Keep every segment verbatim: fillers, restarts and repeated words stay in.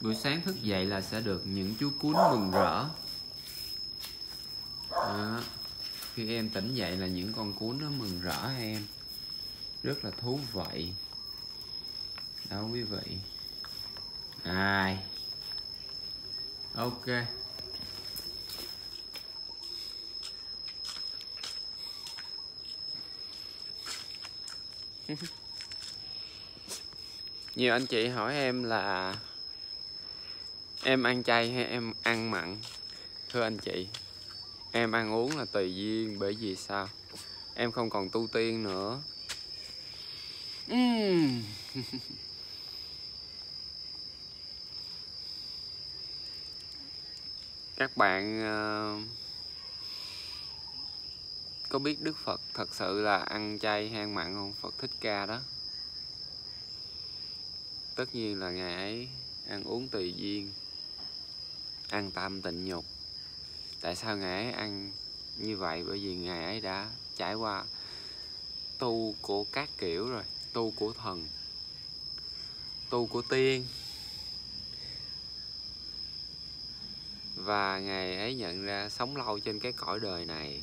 Buổi sáng thức dậy là sẽ được những chú cún mừng rỡ. Đó. Khi em tỉnh dậy là những con cún nó mừng rỡ em. Rất là thú vị. Đó quý vị. Ai. Ok. Nhiều anh chị hỏi em là em ăn chay hay em ăn mặn. Thưa anh chị, em ăn uống là tùy duyên. Bởi vì sao? Em không còn tu tiên nữa. uhm. Các bạn uh, có biết Đức Phật thật sự là ăn chay hay ăn mặn không? Phật Thích Ca đó. Tất nhiên là Ngài ấy ăn uống tùy duyên, ăn tam tịnh nhục. Tại sao Ngài ấy ăn như vậy? Bởi vì Ngài ấy đã trải qua tu của các kiểu rồi. Tu của thần, tu của tiên. Và Ngài ấy nhận ra sống lâu trên cái cõi đời này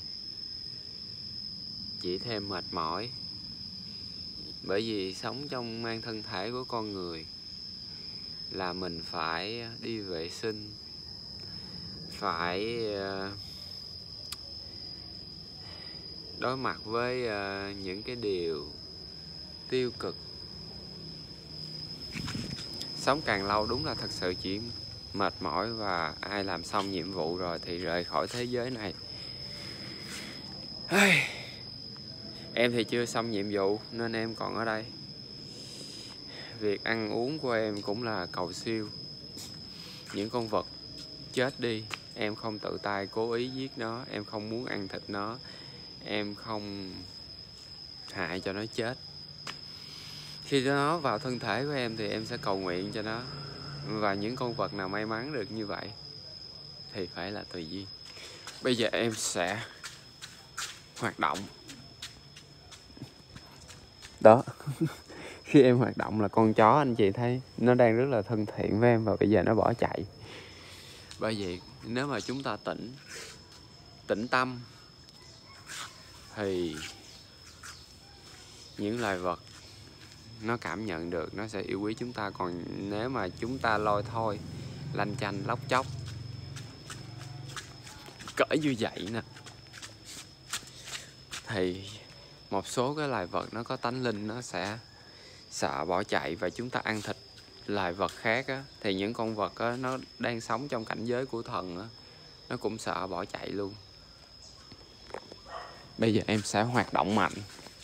chỉ thêm mệt mỏi. Bởi vì sống trong mang thân thể của con người là mình phải đi vệ sinh, phải đối mặt với những cái điều tiêu cực. Sống càng lâu đúng là thật sự chỉ mệt mỏi. Và ai làm xong nhiệm vụ rồi thì rời khỏi thế giới này. Em thì chưa xong nhiệm vụ nên em còn ở đây. Việc ăn uống của em cũng là cầu siêu. Những con vật chết đi, em không tự tay cố ý giết nó. Em không muốn ăn thịt nó. Em không hại cho nó chết. Khi nó vào thân thể của em thì em sẽ cầu nguyện cho nó. Và những con vật nào may mắn được như vậy thì phải là tùy duyên. Bây giờ em sẽ hoạt động. Đó. Khi em hoạt động là con chó anh chị thấy nó đang rất là thân thiện với em. Và bây giờ nó bỏ chạy. Bởi vậy nếu mà chúng ta tỉnh Tĩnh tâm thì những loài vật nó cảm nhận được, nó sẽ yêu quý chúng ta. Còn nếu mà chúng ta lôi thôi, lanh chanh lóc chóc cỡ như vậy nè, thì một số cái loài vật nó có tánh linh nó sẽ sợ bỏ chạy. Và chúng ta ăn thịt loài vật khác á, thì những con vật á, nó đang sống trong cảnh giới của thần á, nó cũng sợ bỏ chạy luôn. Bây giờ em sẽ hoạt động mạnh.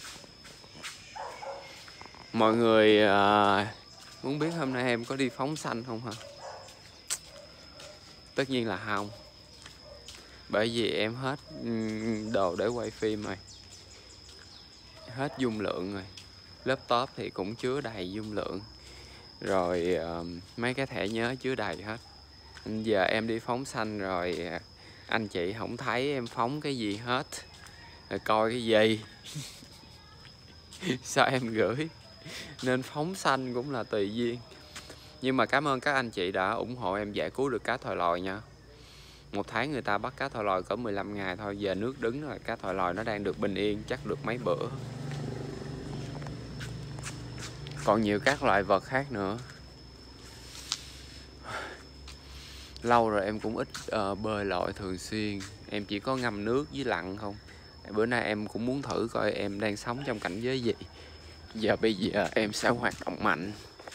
Mọi người à, muốn biết hôm nay em có đi phóng sanh không hả? Tất nhiên là không. Bởi vì em hết đồ để quay phim rồi, hết dung lượng rồi. Laptop thì cũng chứa đầy dung lượng rồi, uh, mấy cái thẻ nhớ chứa đầy hết. Giờ em đi phóng sanh rồi, anh chị không thấy em phóng cái gì hết. Rồi coi cái gì sao em gửi. Nên phóng sanh cũng là tùy duyên. Nhưng mà cảm ơn các anh chị đã ủng hộ em giải cứu được cá thòi lòi nha. Một tháng người ta bắt cá thòi lòi cỡ mười lăm ngày thôi. Giờ nước đứng rồi, cá thòi lòi nó đang được bình yên, chắc được mấy bữa. Còn nhiều các loại vật khác nữa. Lâu rồi em cũng ít uh, bơi lội thường xuyên. Em chỉ có ngâm nước với lặn không. Bữa nay em cũng muốn thử coi em đang sống trong cảnh giới gì. Giờ bây giờ em sẽ hoạt động mạnh.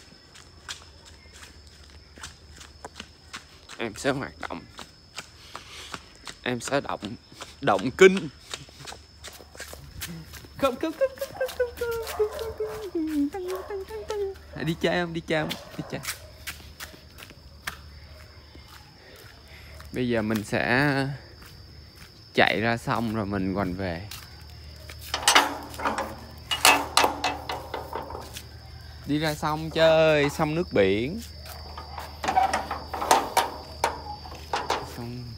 Em sẽ hoạt động. Em sẽ động Động kinh. Không không không không không không không. Đi chơi không? Đi chơi không? Đi chơi. Bây giờ mình sẽ chạy ra sông rồi mình quành về. Đi ra sông chơi, sông nước biển. Sông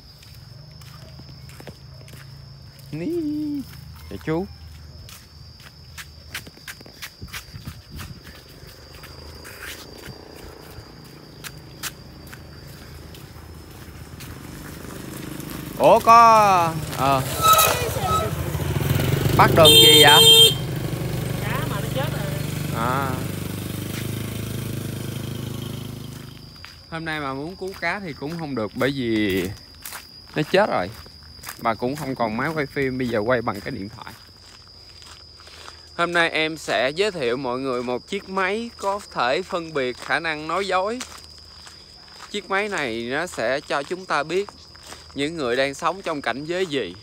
ní. Để chú. Ủa có ờ bắt được gì vậy? Cá mà nó chết rồi. À. Hôm nay mà muốn cứu cá thì cũng không được bởi vì nó chết rồi. Mà cũng không còn máy quay phim, bây giờ quay bằng cái điện thoại. Hôm nay em sẽ giới thiệu mọi người một chiếc máy có thể phân biệt khả năng nói dối. Chiếc máy này nó sẽ cho chúng ta biết những người đang sống trong cảnh giới gì.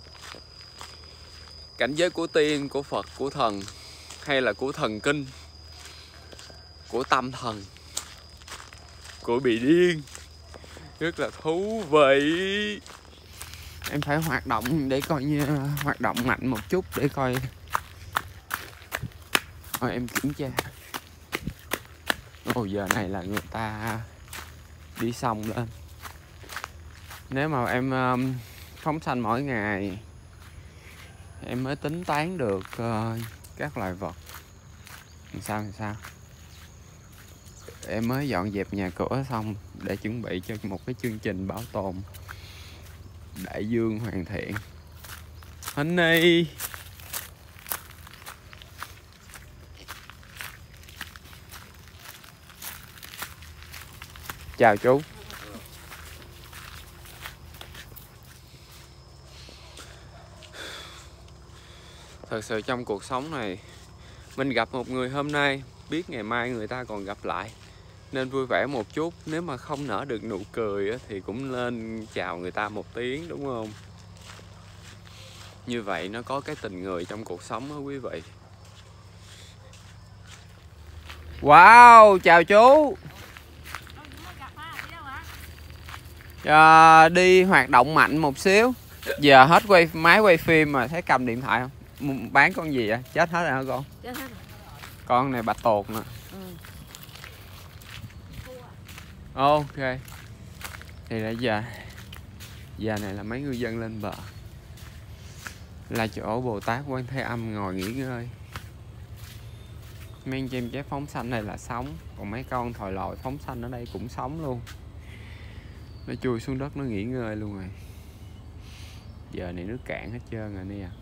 Cảnh giới của tiên, của Phật, của thần, hay là của thần kinh, của tâm thần, của bị điên. Rất là thú vị. Em phải hoạt động để coi như hoạt động mạnh một chút để coi. Rồi em kiểm tra. Ồ, giờ này là người ta đi sông lên. Nếu mà em um, phóng sanh mỗi ngày em mới tính toán được uh, các loài vật làm sao làm sao. Em mới dọn dẹp nhà cửa xong để chuẩn bị cho một cái chương trình bảo tồn đại dương hoàn thiện. Honey, chào chú. Thật sự trong cuộc sống này mình gặp một người hôm nay, biết ngày mai người ta còn gặp lại, nên vui vẻ một chút. Nếu mà không nở được nụ cười thì cũng nên chào người ta một tiếng, đúng không? Như vậy nó có cái tình người trong cuộc sống đó quý vị. Wow, chào chú. À, đi hoạt động mạnh một xíu. Giờ hết quay máy quay phim mà thấy cầm điện thoại không? Bán con gì vậy? Chết hết rồi hả con? Chết hết rồi. Con này bạch tuộc nè. Ừ. Ok. Thì là giờ giờ này là mấy ngư dân lên bờ, là chỗ Bồ Tát Quan Thế Âm ngồi nghỉ ngơi. Mấy anh chim chép phóng sanh này là sống, còn mấy con thòi lòi phóng sanh ở đây cũng sống luôn. Nó chui xuống đất nó nghỉ ngơi luôn rồi. Giờ này nước cạn hết trơn rồi nè.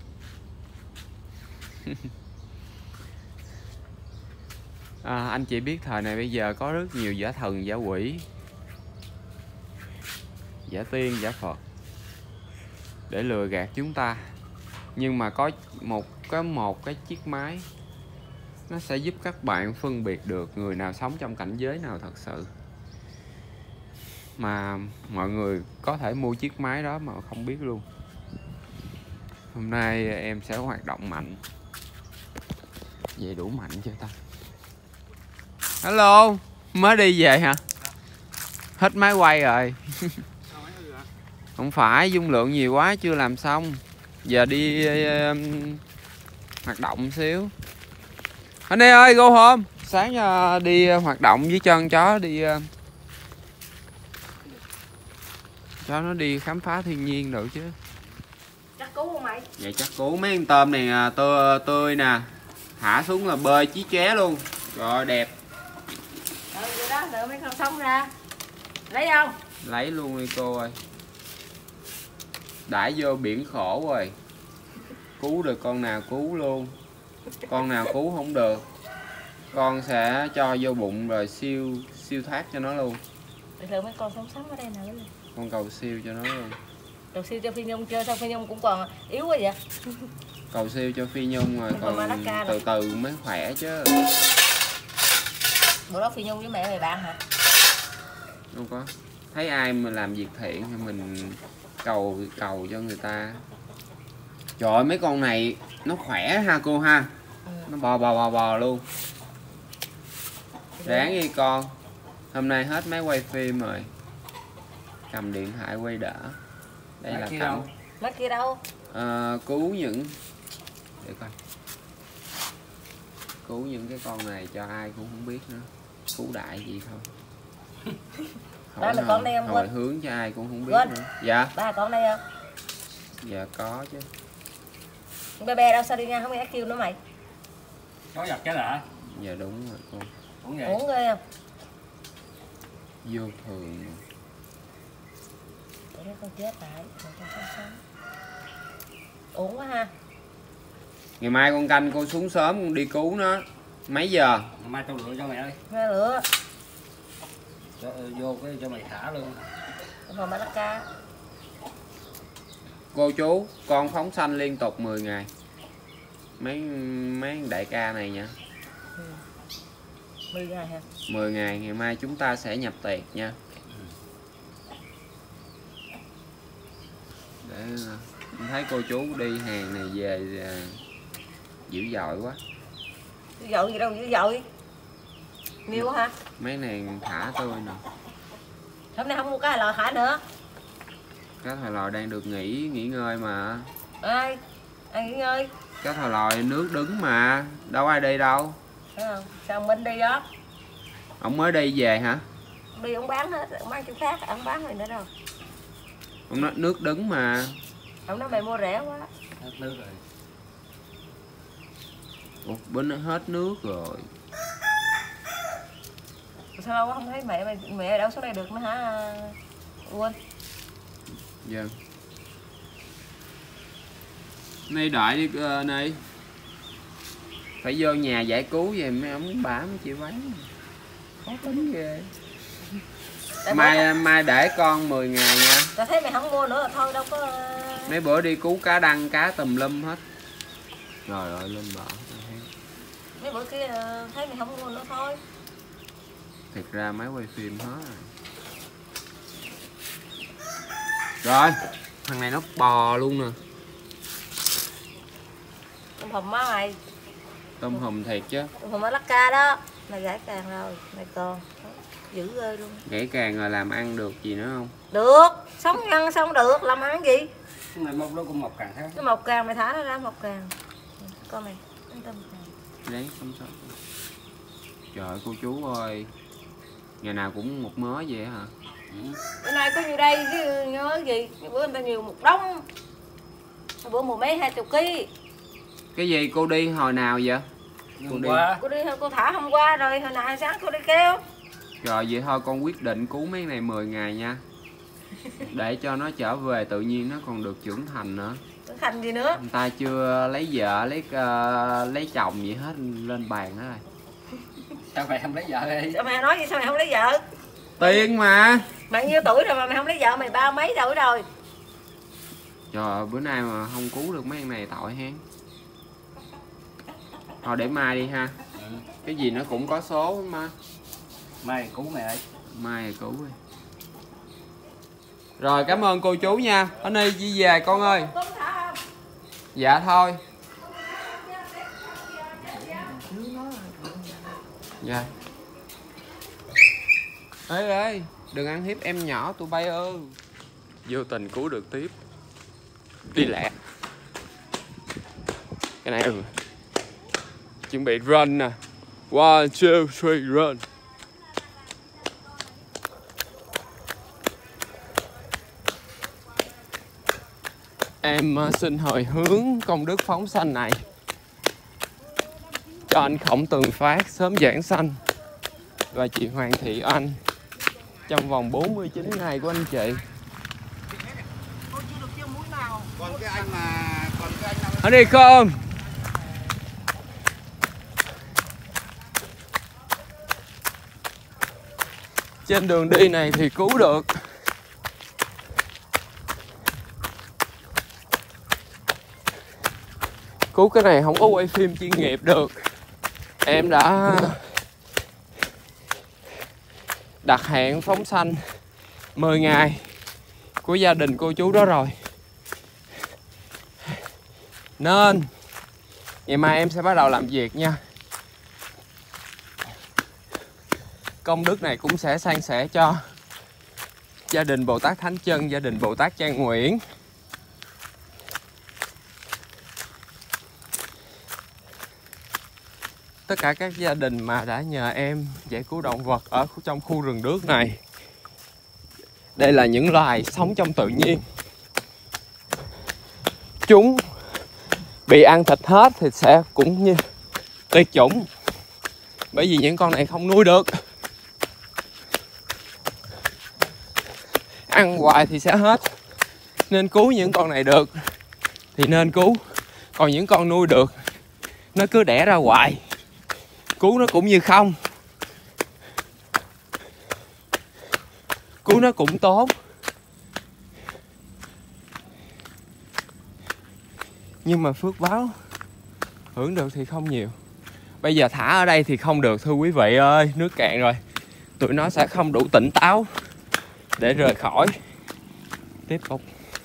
À, anh chị biết thời này bây giờ có rất nhiều giả thần giả quỷ, giả tiên giả Phật để lừa gạt chúng ta. Nhưng mà có một cái một cái chiếc máy nó sẽ giúp các bạn phân biệt được người nào sống trong cảnh giới nào thật sự. Mà mọi người có thể mua chiếc máy đó mà không biết luôn. Hôm nay em sẽ hoạt động mạnh. Vậy đủ mạnh chưa ta? Hello, mới đi về hả? Hết máy quay rồi. Không phải, dung lượng nhiều quá chưa làm xong. Giờ đi um, hoạt động xíu. Anh ơi, go home. Sáng uh, đi uh, hoạt động với chân chó đi uh, cho nó đi khám phá thiên nhiên được chứ. Chắc cứu không mày? Vậy chắc cứu. Mấy con tôm này tươi, tươi nè. Thả xuống là bơi chí ché luôn. Rồi đẹp. Ừ vậy đó, lựa mấy con sống ra. Lấy không? Lấy luôn đi cô ơi. Đãi vô biển khổ rồi. Cứu được con nào cứu luôn. Con nào cứu không được con sẽ cho vô bụng rồi siêu siêu thoát cho nó luôn. Lựa mấy con sống sống ở đây nữa. Con cầu siêu cho nó luôn. Cầu siêu cho Phi Nhung chơi, sao Phi Nhung cũng còn yếu quá vậy? Cầu siêu cho Phi Nhung rồi còn từ từ mới khỏe chứ. Bữa đó Phi Nhung với mẹ mày bạn hả? Không có. Thấy ai mà làm việc thiện thì mình cầu cầu cho người ta. Trời ơi, mấy con này nó khỏe ha cô ha. Ừ. Nó bò bò bò bò luôn. Ráng đi con. Hôm nay hết máy quay phim rồi. Cầm điện thoại quay đỡ. Đây là cảnh. Mất kia đâu? À, cứu những để coi. Cứu những cái con này cho ai cũng không biết nữa. Cứu đại gì không? Đó là con đây không? Hồi hướng cho ai cũng không biết Quên. nữa. Dạ. Ba con đây không? Dạ có chứ. Bé bé đâu sao đi nha, không nghe kêu nữa mày. Có giật cái hả? Dạ đúng rồi con. Uống, Uống ghê không? Vô thường. để mấy con chết lại, còn con sống sống. Uổng quá ha. Ngày mai con canh cô xuống sớm con đi cứu nó. Mấy giờ? Ngày mai tao lựa cho mày ơi. Nghe lửa. Cho, vô cái cho mày thả luôn. Còn bà ca. Cô chú, con phóng sanh liên tục mười ngày. Mấy mấy đại ca này nha. Ừ. mười ngày hả? mười ngày, ngày mai chúng ta sẽ nhập tiệc nha. Để em thấy cô chú đi hàng này về dữ dội quá. Dữ dội gì đâu, dữ dội. Nhiều hả? Mấy này thả tôi nè. Hôm nay không mua cá lò thả nữa. Cá thòi lòi đang được nghỉ nghỉ ngơi mà. Ai? Ai nghỉ ngơi? Cá thòi lòi nước đứng mà, đâu ai đi đâu. Thấy không? Sao Minh đi đó? Ông mới đi về hả? Ông đi ông bán hết, ông bán chỗ khác, ông bán rồi nữa đâu. Ông nói nước đứng mà. Ông nói mày mua rẻ quá. Hết nước rồi. Ủa, bên nó hết nước rồi. Sao lâu quá không thấy mẹ mày, mẹ đâu xuống đây được nữa hả? Quên. Vâng. Nay đợi đi uh, Ni. Phải vô nhà giải cứu về mấy ông bà mới chịu bán. Khó tính ghê. Mai mai để con mười ngày nha. Tao thấy mày không mua nữa là thôi đâu có. Mấy bữa đi cứu cá đăng cá tùm lum hết. Rồi rồi lên bờ. Mấy bữa kia thấy mày không mua nữa thôi. Thiệt ra máy quay phim hết rồi. Rồi, thằng này nó bò luôn nè. Tôm hùm má mày. Tôm hùm thiệt chứ. Tôm hùm ở Lắc Ca đó. Mày gãy càng rồi, mày còn dữ ghê luôn. Gãy càng rồi làm ăn được gì nữa không? Được, sống ăn xong được, làm ăn gì? Cái này mọc đó cũng mọc càng khác. Cái mọc càng mày thả nó ra mọc càng. Con mày, ăn tôm càng. Đấy, không sao. Trời ơi, cô chú ơi. Ngày nào cũng một mớ vậy hả? Ừ. Bữa nay có nhiêu đây chứ nhớ gì? Bữa người ta nhiều một đống. Bữa mùa mấy hai chục ký. Cái gì cô đi hồi nào vậy? Hôm qua. Cô đi cô thả hôm qua rồi, hồi nào sáng cô đi kêu. Rồi vậy thôi con quyết định cứu mấy này mười ngày nha. Để cho nó trở về tự nhiên nó còn được trưởng thành nữa. Trưởng thành gì nữa? Người ta chưa lấy vợ, lấy uh, lấy chồng gì hết lên bàn đó rồi. Sao mày không lấy vợ đi? Sao mày nói gì sao mày không lấy vợ? Tiền mà. Mày nhiêu tuổi rồi mà mày không lấy vợ, mày ba mấy tuổi rồi. Trời ơi, bữa nay mà không cứu được mấy anh này tội hen. Thôi để mai đi ha. Ừ. Cái gì nó cũng có số mà. Mai cứu mày ơi. Mai thì cứu đi. Rồi cảm ơn cô chú nha. Ở đây đi về con ơi. Dạ thôi. Dạ. Ê ê, đừng ăn hiếp em nhỏ tụi bay ơi. Vô tình cứu được tiếp. Đi lẹ. Cái này ừ. Chuẩn bị run nè. One, two, three, run. Em xin hồi hướng công đức phóng sanh này cho anh Khổng Tường Phát sớm giảng sanh và chị Hoàng Thị Anh trong vòng bốn mươi chín ngày của anh chị. Còn cái anh mà còn cái anh Ở đây không? Trên đường đi này thì cứu được. Cứu cái này không có quay phim chuyên nghiệp được. Em đã đặt hẹn phóng sanh mười ngày của gia đình cô chú đó rồi. Nên ngày mai em sẽ bắt đầu làm việc nha. Công đức này cũng sẽ san sẻ cho gia đình Bồ Tát Thánh Chân, gia đình Bồ Tát Trang Nguyễn. Tất cả các gia đình mà đã nhờ em giải cứu động vật ở trong khu rừng đước này. Đây là những loài sống trong tự nhiên. Chúng bị ăn thịt hết thì sẽ cũng như tuyệt chủng. Bởi vì những con này không nuôi được. ăn hoài thì sẽ hết. Nên cứu những con này được thì nên cứu. Còn những con nuôi được nó cứ đẻ ra hoài, cứu nó cũng như không. Cứu nó cũng tốt, nhưng mà phước báo hưởng được thì không nhiều. Bây giờ thả ở đây thì không được thưa quý vị ơi, nước cạn rồi. Tụi nó sẽ không đủ tỉnh táo để rời khỏi. Tiếp tục.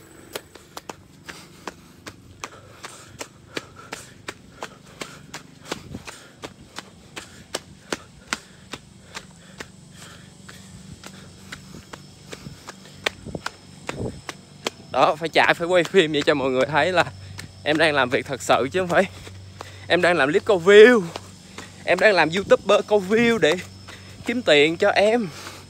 Đó, phải chạy, phải quay phim vậy cho mọi người thấy là em đang làm việc thật sự chứ không phải em đang làm clip câu view. Em đang làm YouTuber câu view để kiếm tiền cho em.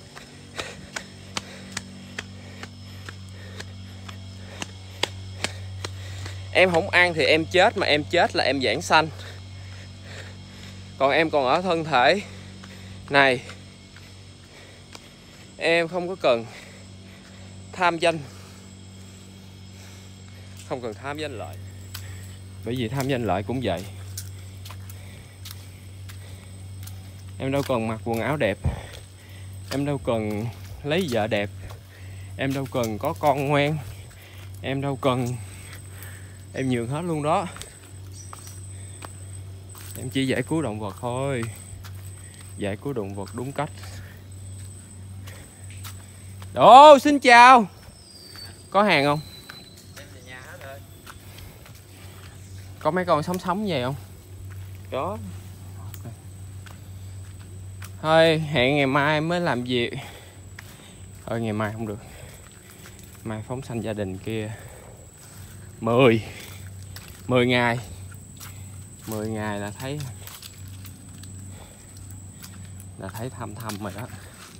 Em không ăn thì em chết, mà em chết là em giảng sanh. Còn em còn ở thân thể này, em không có cần tham danh, không cần tham danh lợi. Bởi vì tham danh lợi cũng vậy. Em đâu cần mặc quần áo đẹp, em đâu cần lấy vợ đẹp, em đâu cần có con ngoan, em đâu cần, em nhường hết luôn đó. Em chỉ giải cứu động vật thôi, giải cứu động vật đúng cách. Ồ, xin chào. Có hàng không? Có mấy con sống sống vậy không? Có. Thôi hẹn ngày mai mới làm việc. Thôi ngày mai không được, mai phóng sanh gia đình kia. Mười Mười ngày Mười ngày là thấy Là thấy thăm thăm rồi đó.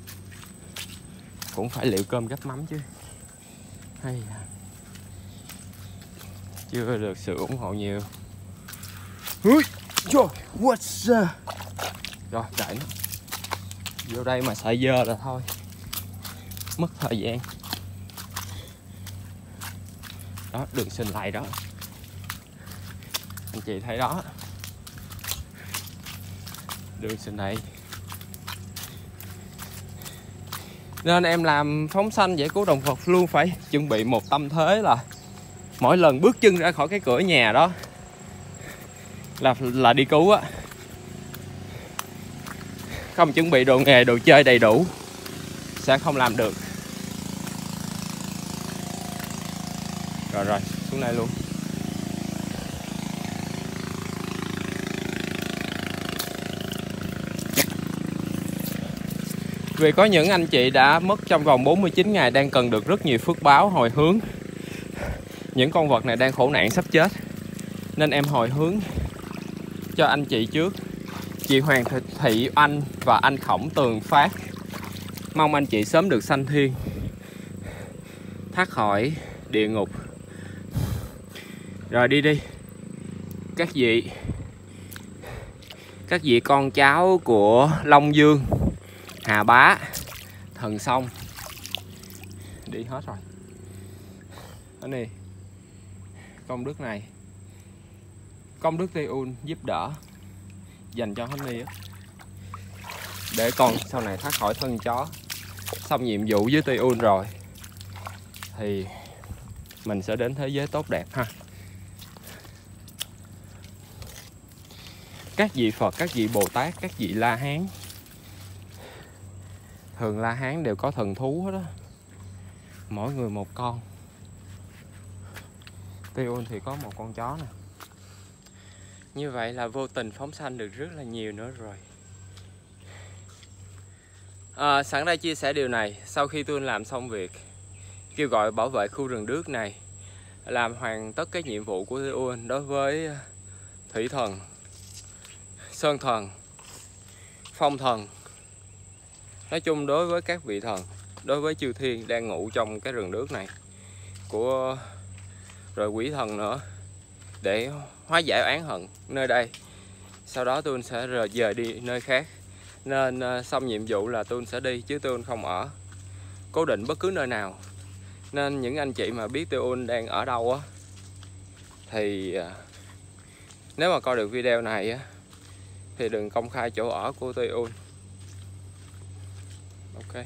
Cũng phải liệu cơm gắp mắm chứ. Hay à, chưa được sự ủng hộ nhiều. What's up? Rồi chạy nó vô đây mà sợ dơ là thôi, mất thời gian. Đó, đường sinh lại đó, anh chị thấy đó, đường sinh này. Nên em làm phóng sanh giải cứu động vật luôn phải chuẩn bị một tâm thế là mỗi lần bước chân ra khỏi cái cửa nhà đó là là đi cứu á. Không chuẩn bị đồ nghề, đồ chơi đầy đủ sẽ không làm được. Rồi rồi, xuống đây luôn. Vì có những anh chị đã mất trong vòng bốn mươi chín ngày đang cần được rất nhiều phước báo hồi hướng. Những con vật này đang khổ nạn sắp chết, nên em hồi hướng cho anh chị trước. Chị Hoàng Thị Anh và anh Khổng Tường Phát, mong anh chị sớm được sanh thiên, thoát khỏi địa ngục. Rồi đi đi các vị, các vị con cháu của Long Dương, Hà Bá, Thần Sông, đi hết rồi. Đó nè, công đức này, công đức Tây Un giúp đỡ dành cho Honey á, để con sau này thoát khỏi thân chó. Xong nhiệm vụ với Tây Un rồi thì mình sẽ đến thế giới tốt đẹp ha. Các vị Phật, các vị Bồ Tát, các vị La Hán, thường La Hán đều có thần thú hết đó, mỗi người một con. Tây Un thì có một con chó nè. Như vậy là vô tình phóng sanh được rất là nhiều nữa rồi. À, sẵn đây chia sẻ điều này, sau khi tôi làm xong việc kêu gọi bảo vệ khu rừng đước này, làm hoàn tất cái nhiệm vụ của Tây Un đối với thủy thần, sơn thần, phong thần, nói chung đối với các vị thần, đối với chư thiên đang ngụ trong cái rừng đước này, của rồi quỷ thần nữa, để hóa giải oán hận nơi đây. Sau đó tôi sẽ rời đi nơi khác. Nên xong nhiệm vụ là tôi sẽ đi, chứ tôi không ở cố định bất cứ nơi nào. Nên những anh chị mà biết Teuôn đang ở đâu á thì nếu mà coi được video này á thì đừng công khai chỗ ở của Teuôn. Ok.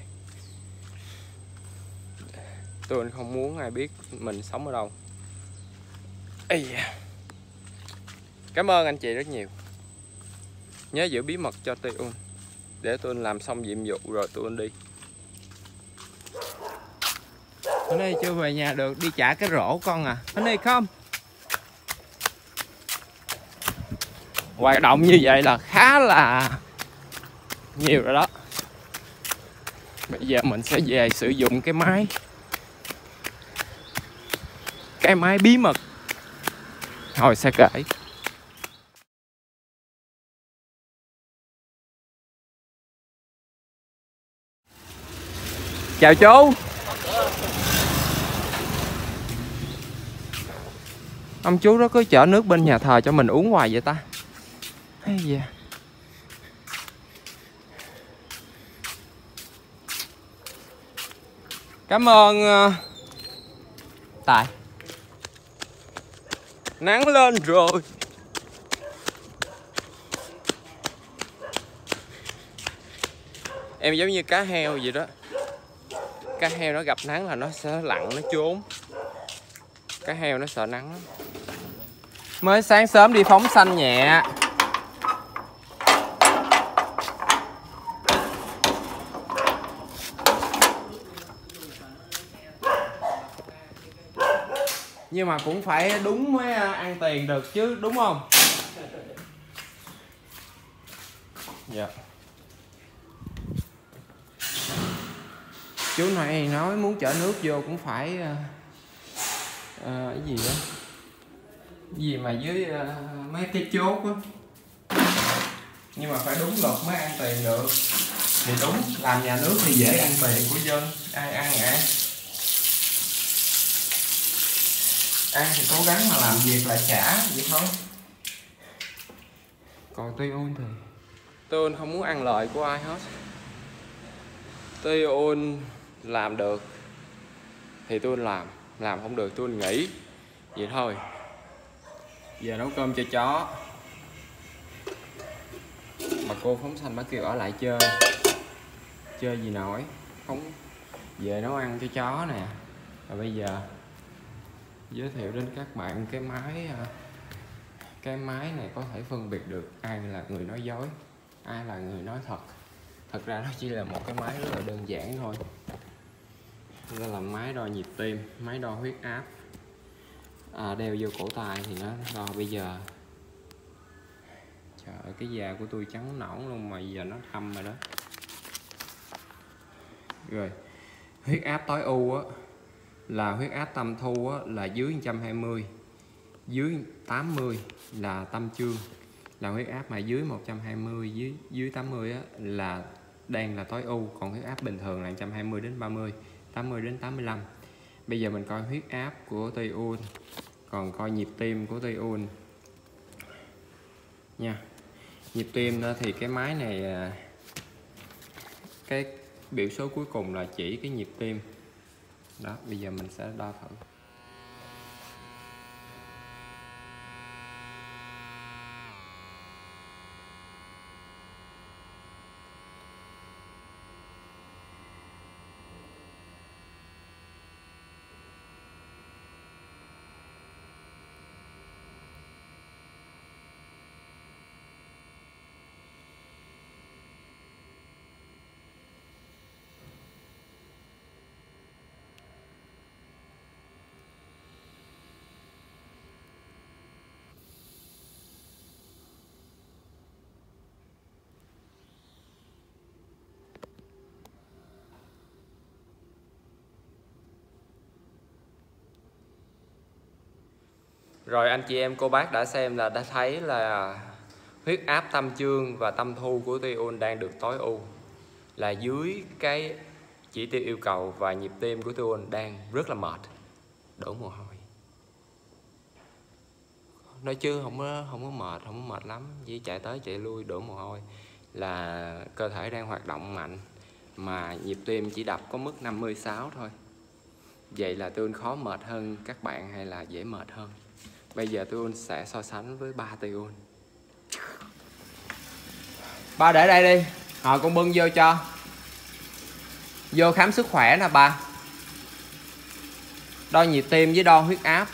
Teuôn không muốn ai biết mình sống ở đâu. Ây da. Cảm ơn anh chị rất nhiều. Nhớ giữ bí mật cho Teuôn để Teuôn làm xong nhiệm vụ rồi Teuôn đi. Hôm nay chưa về nhà được, đi trả cái rổ con à. Hôm nay không. Hoạt động như vậy là khá là nhiều rồi đó. Bây giờ mình sẽ về sử dụng cái máy Cái máy bí mật. Hồi sẽ kể. Chào chú. Ông chú đó cứ chở nước bên nhà thờ cho mình uống hoài vậy ta. Hay da. Cảm ơn uh... Tài. Nắng lên rồi. Em giống như cá heo vậy đó. Cá heo nó gặp nắng là nó sẽ lặn, nó trốn. Cá heo nó sợ nắng lắm. Mới sáng sớm đi phóng xanh nhẹ. Nhưng mà cũng phải đúng mới ăn tiền được chứ, đúng không? Dạ. Chú này nói muốn chở nước vô cũng phải uh, uh, cái gì đó, gì mà dưới uh, mấy cái chốt á. Nhưng mà phải đúng luật mới ăn tiền được. Thì đúng, làm nhà nước thì dễ ăn tiền của dân. Ai ăn ạ? Ăn thì cố gắng mà làm việc lại trả vậy thôi. Còn Teuôn thì Teuôn không muốn ăn lợi của ai hết. Teuôn làm được thì Teuôn làm, làm không được Teuôn nghỉ. Vậy thôi. Giờ nấu cơm cho chó. Bà cô phóng xanh bà kêu ở lại chơi. Chơi gì nổi. Không. Về nấu ăn cho chó nè. Và bây giờ giới thiệu đến các bạn cái máy. Cái máy này có thể phân biệt được ai là người nói dối, ai là người nói thật. Thật ra nó chỉ là một cái máy rất là đơn giản thôi. Đây là máy đo nhịp tim, máy đo huyết áp. À, đeo vô cổ tay thì nó đo bây giờ. Trời ơi, cái da của tôi trắng nõn luôn mà giờ nó thâm rồi đó. Rồi, huyết áp tối ưu á là huyết áp tâm thu á là dưới một trăm hai mươi, dưới tám mươi là tâm chương. Là huyết áp mà dưới một trăm hai mươi, dưới dưới tám mươi á là đang là tối ưu, còn huyết áp bình thường là một trăm hai mươi đến ba mươi, tám mươi đến tám mươi lăm. Bây giờ mình coi huyết áp của Teuôn, còn coi nhịp tim của Teuôn nha. Nhịp tim đó thì cái máy này cái biểu số cuối cùng là chỉ cái nhịp tim. Đó, bây giờ mình sẽ đo thử. Rồi anh chị em cô bác đã xem là đã thấy là huyết áp tâm chương và tâm thu của Teuôn đang được tối ưu, là dưới cái chỉ tiêu yêu cầu, và nhịp tim của Teuôn đang rất là mệt, đổ mồ hôi. Nói chứ không có không có mệt, không có mệt lắm, chỉ chạy tới chạy lui đổ mồ hôi, là cơ thể đang hoạt động mạnh mà nhịp tim chỉ đập có mức năm mươi sáu thôi. Vậy là Tụi khó mệt hơn các bạn hay là dễ mệt hơn? Bây giờ Tụi sẽ so sánh với ba Tụi. Ba để đây đi, rồi con bưng vô cho. Vô khám sức khỏe nè ba. Đo nhịp tim với đo huyết áp.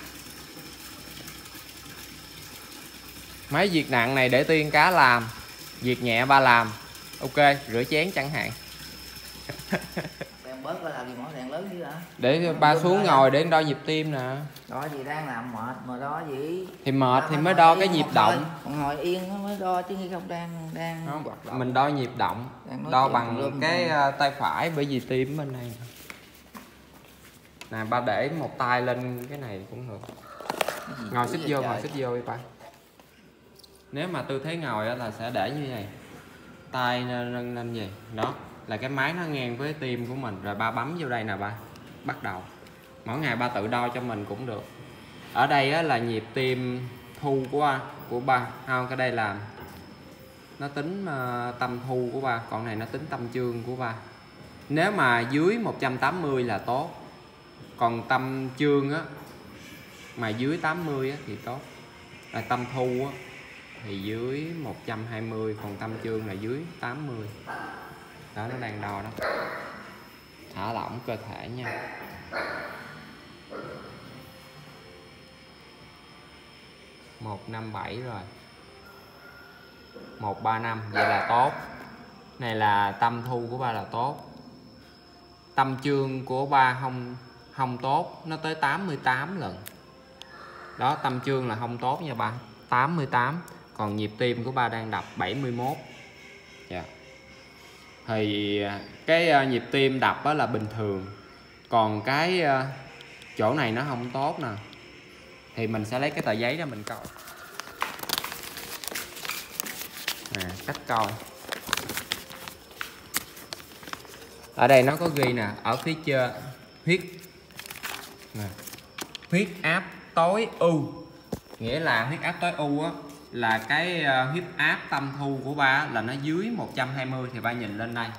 Mấy việc nặng này để Tiên Cá làm, việc nhẹ ba làm. Ok, rửa chén chẳng hạn. Đèn bớt là gì, mỗi đèn lớn chứ hả? Để ba xuống ngồi để đo nhịp tim nè. Đó gì đang làm mệt mà đó gì? Thì mệt thì mới đo cái nhịp động. Còn ngồi yên mới đo chứ không đang đang Không, hoạt động. mình đo nhịp động, đo bằng cái tay phải bởi vì tim bên này. Nè ba để một tay lên cái này cũng được. Ngồi xích vô, ngồi xích vô đi ba. Nếu mà tư thế ngồi là sẽ để như này, tay nâng lên vậy, đó là cái máy nó ngang với tim của mình, rồi ba bấm vô đây nè ba, bắt đầu. Mỗi ngày ba tự đo cho mình cũng được. Ở đây á, là nhịp tim thu của ba, của ba, không cái đây là nó tính uh, tâm thu của ba, còn này nó tính tâm chương của ba. Nếu mà dưới một trăm tám mươi là tốt, còn tâm chương á mà dưới tám mươi á thì tốt. Là tâm thu á thì dưới một trăm hai mươi, còn tâm chương là dưới tám mươi. Đó, nó đang đo đó. Thả lỏng cơ thể nha. một năm bảy rồi. một ba năm, vậy là tốt. Này là tâm thu của ba là tốt. Tâm chương của ba không không tốt, nó tới tám mươi tám lần. Đó, tâm chương là không tốt nha ba, tám mươi tám. Còn nhịp tim của ba đang đập bảy mươi mốt. Dạ. Thì cái uh, nhịp tim đập đó là bình thường. Còn cái uh, chỗ này nó không tốt nè, thì mình sẽ lấy cái tờ giấy ra mình coi. Nè, cách coi. Ở đây nó có ghi nè, ở phía trên huyết nè, huyết áp tối ưu. Nghĩa là huyết áp tối ưu á là cái uh, huyết áp tâm thu của ba là nó dưới một trăm hai mươi, thì ba nhìn lên đây.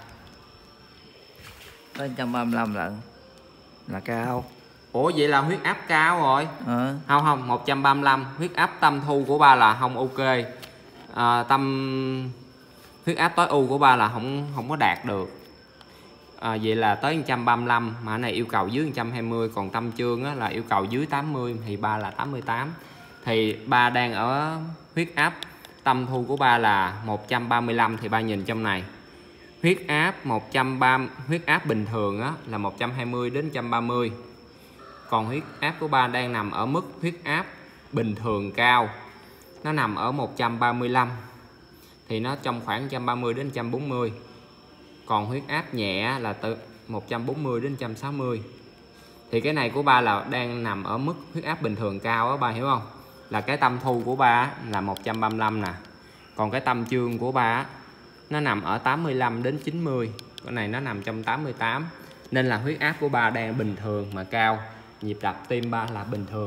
Lên một trăm ba mươi lăm lận là cao. Ủa vậy là huyết áp cao rồi. Ừ. Không không, một trăm ba mươi lăm huyết áp tâm thu của ba là không ok. À, tâm huyết áp tối ưu của ba là không không có đạt được. À, vậy là tới một trăm ba mươi lăm, mà cái này yêu cầu dưới một trăm hai mươi, còn tâm chương á, là yêu cầu dưới tám mươi, thì ba là tám mươi tám. Thì ba đang ở huyết áp tâm thu của ba là một trăm ba mươi lăm, thì ba nhìn trong này. Huyết áp một trăm ba mươi, huyết áp bình thường á là một trăm hai mươi đến một trăm ba mươi. Còn huyết áp của ba đang nằm ở mức huyết áp bình thường cao, nó nằm ở một trăm ba mươi lăm, thì nó trong khoảng một trăm ba mươi đến một trăm bốn mươi. Còn huyết áp nhẹ là từ một trăm bốn mươi đến một trăm sáu mươi. Thì cái này của ba là đang nằm ở mức huyết áp bình thường cao á, ba hiểu không? Là cái tâm thu của ba là một trăm ba mươi lăm nè. Còn cái tâm chương của ba nó nằm ở tám mươi lăm đến chín mươi. Cái này nó nằm trong tám mươi tám. Nên là huyết áp của ba đang bình thường mà cao. Nhịp đập tim ba là bình thường.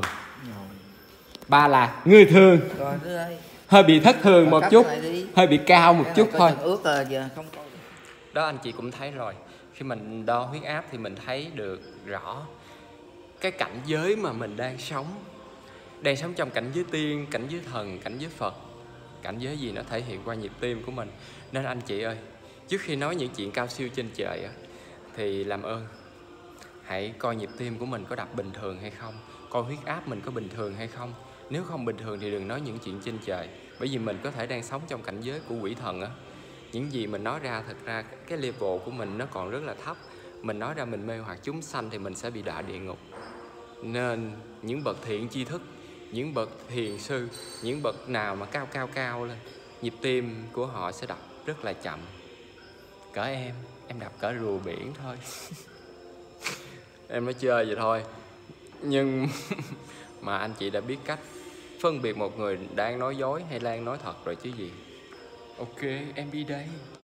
Ba là người thường. Rồi ơi. Hơi bị thất thường một chút, hơi bị cao một chút thôi. Ướt rồi giờ không có. Đó, anh chị cũng thấy rồi. Khi mình đo huyết áp thì mình thấy được rõ cái cảnh giới mà mình đang sống. Đang sống trong cảnh giới tiên, cảnh giới thần, cảnh giới Phật. Cảnh giới gì nó thể hiện qua nhịp tim của mình. Nên anh chị ơi, trước khi nói những chuyện cao siêu trên trời á, thì làm ơn hãy coi nhịp tim của mình có đập bình thường hay không, coi huyết áp mình có bình thường hay không. Nếu không bình thường thì đừng nói những chuyện trên trời. Bởi vì mình có thể đang sống trong cảnh giới của quỷ thần á. Những gì mình nói ra, thật ra cái level của mình nó còn rất là thấp. Mình nói ra mình mê hoặc chúng sanh thì mình sẽ bị đọa địa ngục. Nên những bậc thiện tri thức, những bậc thiền sư, những bậc nào mà cao cao cao lên, nhịp tim của họ sẽ đập rất là chậm. Cỡ em, em đập cỡ rùa biển thôi. Em nói chơi vậy thôi. Nhưng mà anh chị đã biết cách phân biệt một người đang nói dối hay đang nói thật rồi chứ gì. Ok, em đi đây.